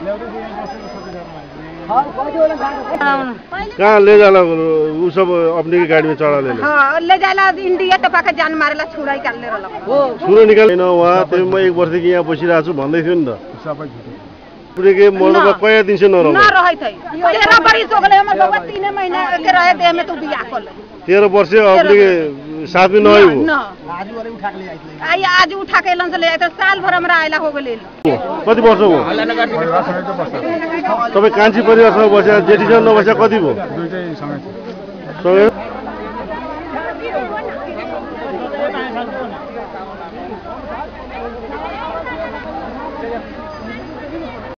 कहाँ ले जाला उ सब अपने की गाड़ी में चढ़ा ले हां ले जाला इंडिया टपा के जान मारेला छुराई काट्ले रहल हो छुरो निकाल्दैन वहाँ त्यही म 1 वर्ष कि यहाँ बसिरहेको छु भन्दै थियो नि त सबै झुटो पुरेके मर्दबा कया दिन से नरह ना रहै थै 13 बरिस हो गेलै हमर बाबा 3 महीना के रहे दे में तू बियाह कर ले 13 वर्ष अपने के साथ में नही हो ना आज वाले उठा के ले आई आज उठा के लन से ले आई त साल भर हमरा आइला हो गेलै कति वर्ष हो तपाई कान्छी परिवारसँग बसेर जेठीसँग नबसेर कति भयो दुईटै सँगै सँगै